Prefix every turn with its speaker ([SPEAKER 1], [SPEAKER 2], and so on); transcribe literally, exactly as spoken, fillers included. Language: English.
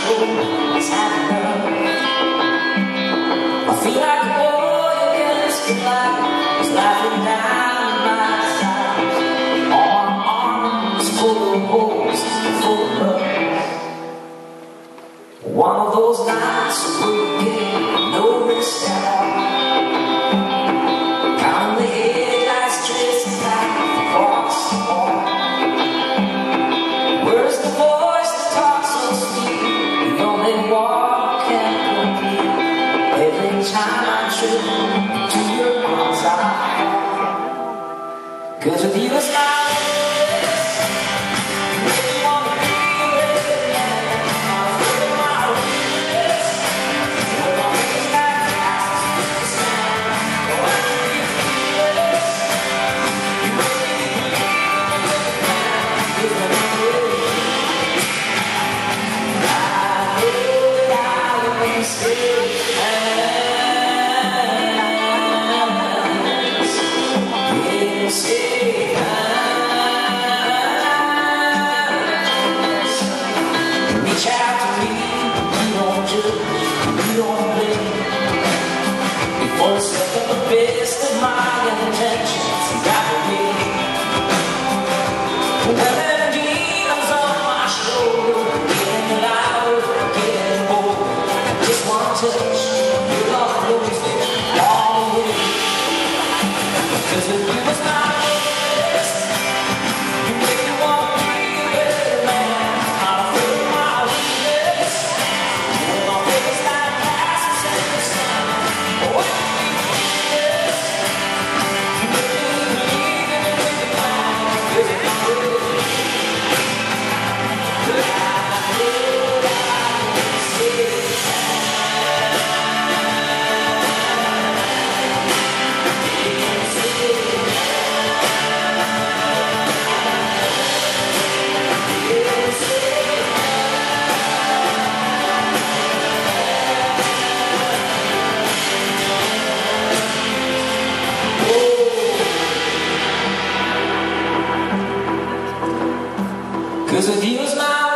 [SPEAKER 1] shoulder is had enough. I feel like a boy against the light is laughing down my side. All my arms full of holes, full of love. One of those nights we'll get no rest at all. Count the headlights tracing back across the wall. Where's the voice that talks so sweet? The only one can complete. Every time I trip to your arms I fall. 'Cause with you it's not for a second, the best of my intentions got me. When the demons on my shoulder getting louder, getting bolder, just one touch, your love blows me all the way. 'Cause if you was my best, you make me want to be a better man. I'm afraid of my weakness. When my face like passes in the sun. Oh, Cause with you is my